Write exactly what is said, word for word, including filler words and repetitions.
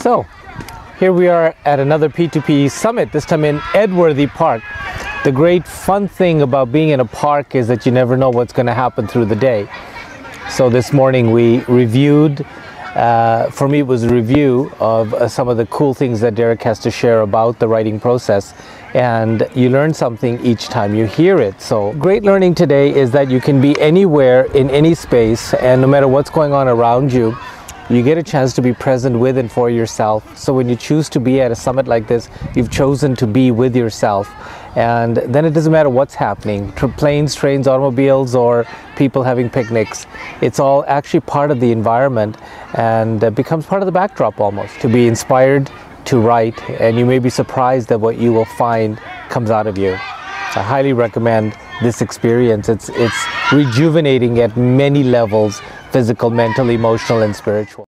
So, here we are at another P two P summit, this time in Edworthy Park. The great fun thing about being in a park is that you never know what's going to happen through the day. So this morning we reviewed, uh, for me it was a review of uh, some of the cool things that Derek has to share about the writing process. And you learn something each time you hear it. So great learning today is that you can be anywhere in any space, and no matter what's going on around you, you get a chance to be present with and for yourself. So when you choose to be at a summit like this, you've chosen to be with yourself. And then it doesn't matter what's happening, planes, trains, automobiles, or people having picnics. It's all actually part of the environment and uh, becomes part of the backdrop almost. To be inspired to write, and you may be surprised at what you will find comes out of you. I highly recommend this experience. It's, it's rejuvenating at many levels: physical, mental, emotional, and spiritual.